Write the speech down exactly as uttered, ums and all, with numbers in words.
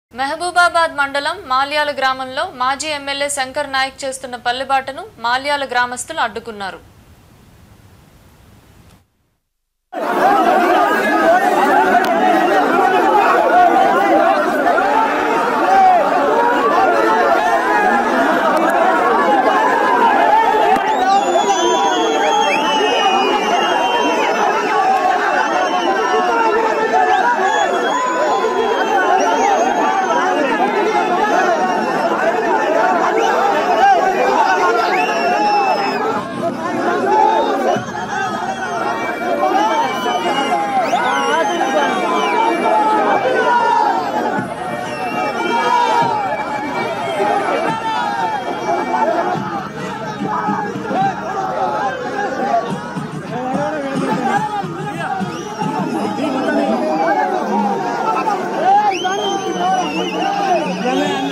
మహబూబాబాద్ మండలం మాల్యాల గ్రామంలో మాజీ ఎమ్మెల్యే శంకర్ నాయక్ చేస్తున్న పల్లెబాటను మాల్యాల గ్రామస్తులు అడ్డుకున్నారు. Dale,